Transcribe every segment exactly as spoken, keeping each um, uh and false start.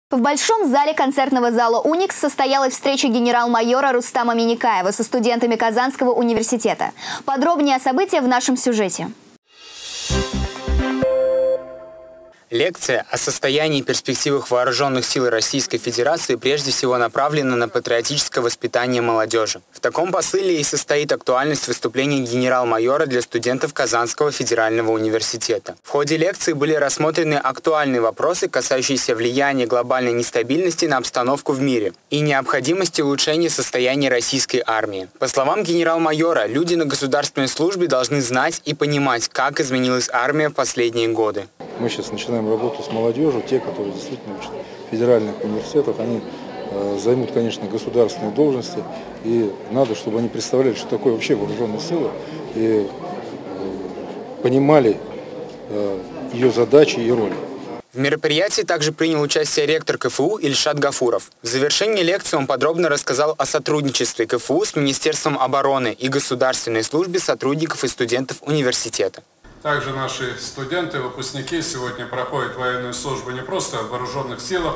В большом зале концертного зала «Уникс» состоялась встреча генерал-майора Рустама Миникаева со студентами Казанского университета. Подробнее о событиях в нашем сюжете. Лекция о состоянии и перспективах вооруженных сил Российской Федерации прежде всего направлена на патриотическое воспитание молодежи. В таком посыле и состоит актуальность выступления генерал-майора для студентов Казанского федерального университета. В ходе лекции были рассмотрены актуальные вопросы, касающиеся влияния глобальной нестабильности на обстановку в мире и необходимости улучшения состояния российской армии. По словам генерал-майора, люди на государственной службе должны знать и понимать, как изменилась армия в последние годы. Мы сейчас начинаем работу с молодежью. Те, которые действительно учат в федеральных университетах, они э, займут, конечно, государственные должности. И надо, чтобы они представляли, что такое вообще вооруженные силы, и э, понимали э, ее задачи и роли. В мероприятии также принял участие ректор КФУ Ильшат Гафуров. В завершении лекции он подробно рассказал о сотрудничестве КФУ с Министерством обороны и государственной службе сотрудников и студентов университета. Также наши студенты, выпускники сегодня проходят военную службу не просто в вооруженных силах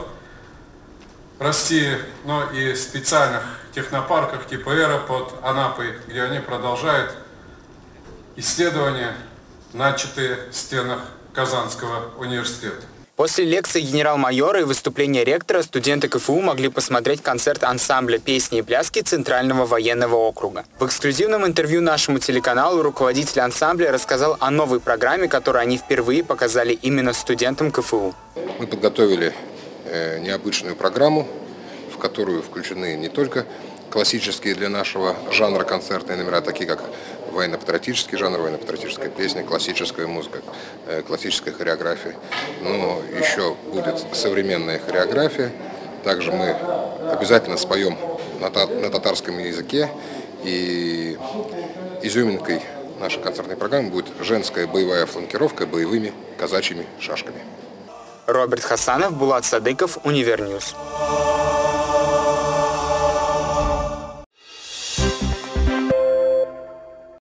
России, но и в специальных технопарках типа «Эра» под Анапой, где они продолжают исследования, начатые в стенах Казанского университета. После лекции генерал-майора и выступления ректора студенты КФУ могли посмотреть концерт ансамбля «Песни и пляски» Центрального военного округа. В эксклюзивном интервью нашему телеканалу руководитель ансамбля рассказал о новой программе, которую они впервые показали именно студентам КФУ. Мы подготовили э, необычную программу, в которую включены не только классические для нашего жанра концертные номера, такие как военно-патриотический жанр, военно-патриотическая песня, классическая музыка, классическая хореография. Но еще будет современная хореография. Также мы обязательно споем на, та на татарском языке. И изюминкой нашей концертной программы будет женская боевая фланкировка боевыми казачьими шашками. Роберт Хасанов, Булат Садыков, Универньюз.